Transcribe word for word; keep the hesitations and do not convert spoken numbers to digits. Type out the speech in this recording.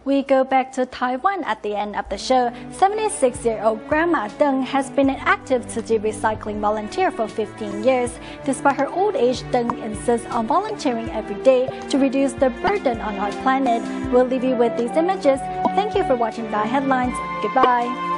We go back to Taiwan at the end of the show. seventy-six-year-old Grandma Deng has been an active city recycling volunteer for fifteen years. Despite her old age, Deng insists on volunteering every day to reduce the burden on our planet. We'll leave you with these images. Thank you for watching By Headlines. Goodbye.